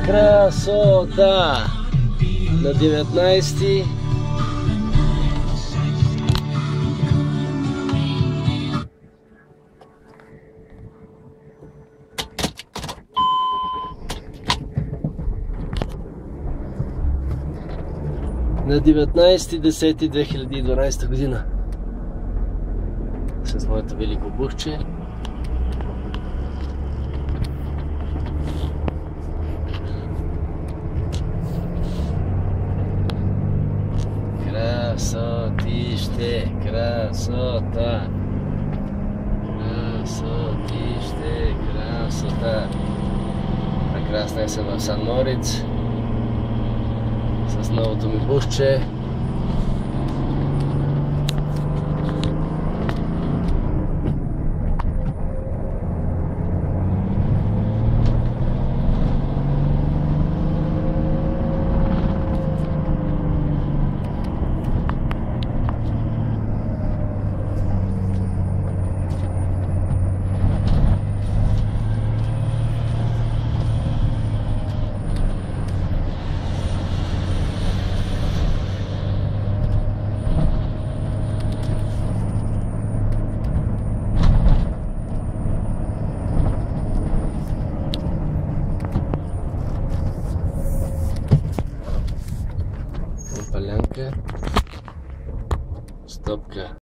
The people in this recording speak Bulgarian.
Красота! На 19-ти. На 19.10.2012 година. С моето велико бухче. Красотище, красота. Красотище, красота. Прекрасна е съм в Сан Мориц. С новото ми бухче. Полянка, стопка.